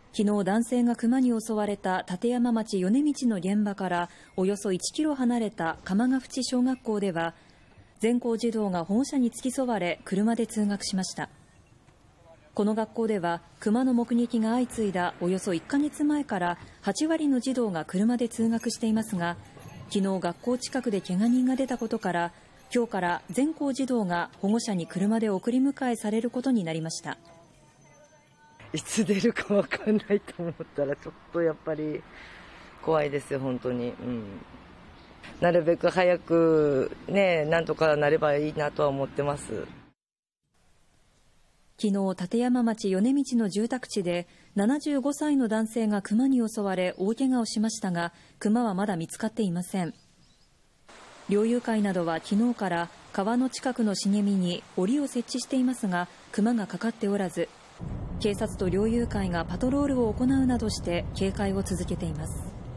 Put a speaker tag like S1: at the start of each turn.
S1: 昨日男性がクマに襲われた立山町米道の現場からおよそ1キロ離れた鎌ヶ淵小学校では全校児童が保護者に付き添われ車で通学しました。この学校ではクマの目撃が相次いだおよそ1ヶ月前から8割の児童が車で通学していますが、昨日学校近くで怪我人が出たことから今日から全校児童が保護者に車で送り迎えされることになりました。
S2: いつ出るかわかんないと思ったらちょっとやっぱり怖いですよ本当に、なるべく早くねなんとかなればいいなとは思ってます。
S1: 昨日立山町米道の住宅地で75歳の男性がクマに襲われ大怪我をしましたが、クマはまだ見つかっていません。猟友会などは昨日から川の近くの茂みに檻を設置していますが、クマがかかっておらず、警察と猟友会がパトロールを行うなどして警戒を続けています。